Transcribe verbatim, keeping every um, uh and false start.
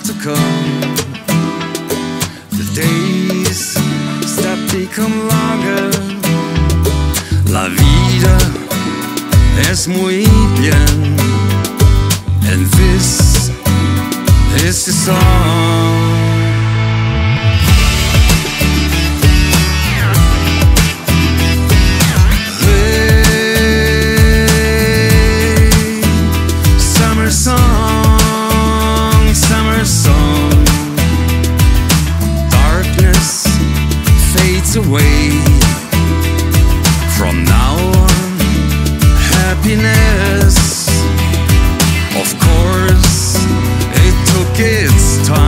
to come. The days that become longer. La vida es muy bien. And this is the song. Song, summer song. Darkness fades away. From now on, happiness. Of course, it took its time.